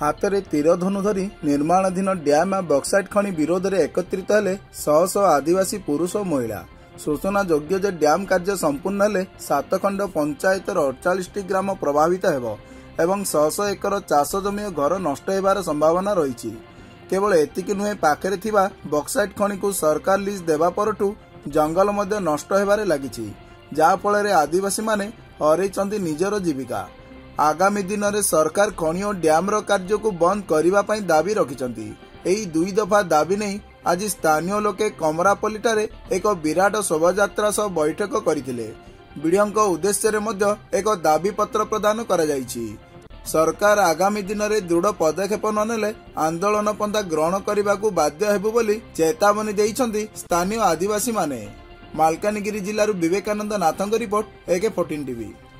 हाथ में तीर धनु धरी निर्माणाधीन डैम बक्साइट खनि विरोध में एकत्रित हेले शह शह आदिवासी पुरुष और महिला। सूचना योग्य जे डैम कार्य संपूर्ण हेले 7 खंड पंचायतर 48 ग्राम प्रभावित हेबो एवं शह शह एकर चाष जमी और घर नष्ट होबार संभावना रही। केवल एतिकी नुहे पाखरे थिबा बक्साइट खनि को सरकार लीज देवा परठू जंगल मध्य नष्ट होबारे लागिछि, जा फल आदिवासी माने हरैचंती निजर जीविका। आगामी दिन में सरकार खनि और डैम कार्य को बंद करने दाबी रखिछंती। एही 2 दफा दाबी नहीं आज स्थानीय लोके कमरापल्लीटारे एक विराट शोभायात्रा सह बैठक करथिले। बीडीओ उद्देश्य रे मध्य एक दाबी पत्र प्रदान करा जायछि। सरकार आगामी दिन में दृढ़ पदक्षेप ननेले आंदोलन पंथा ग्रहण करने को बाध्य हेबु बोली चेतावनी देइछंती स्थानीय आदिवासी माने। मालकानगिरी जिल्लारू विवेकानंद नाथंग रिपोर्ट AK14 टीवी।